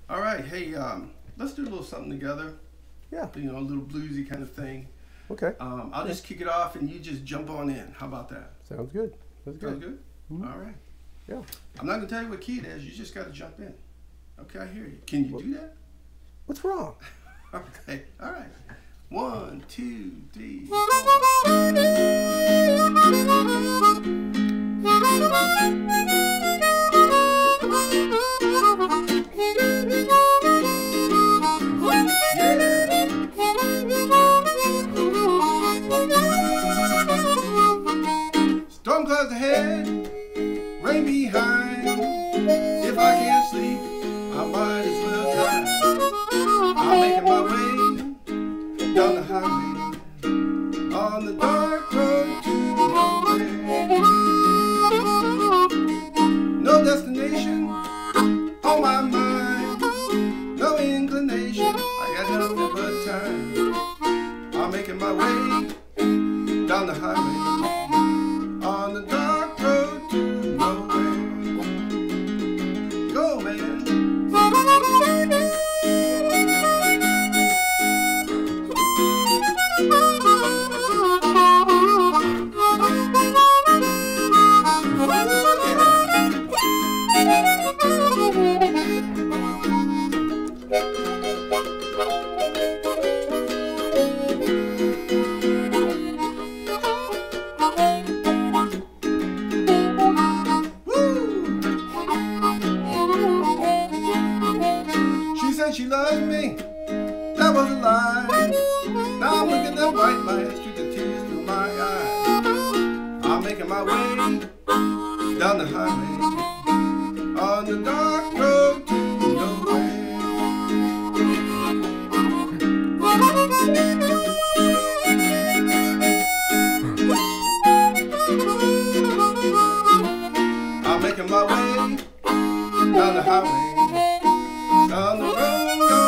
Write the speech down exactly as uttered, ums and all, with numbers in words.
All right, hey, um, let's do a little something together. Yeah. You know, a little bluesy kind of thing. Okay. Um, I'll yeah. just kick it off and you just jump on in. How about that? Sounds good. Sounds good. Sounds good? Mm-hmm. All right. Yeah. I'm not going to tell you what key it is. You just got to jump in. Okay, I hear you. Can you what, do that? What's wrong? Okay, all right. One, two, three, four. Storm clouds ahead, rain behind. If I can't sleep, I might as well try. I'm making my way down the highway on the dark road to nowhere. No destination on my mind, no inclination. I got nothing but time. I'm making my way down the highway on the dark road to nowhere. Go, man. She loved me, that was a lie. Now I'm looking at white lights through the tears through my eyes. I'm making my way down the highway on the dark road to nowhere. I'm making my way down the highway, down the road.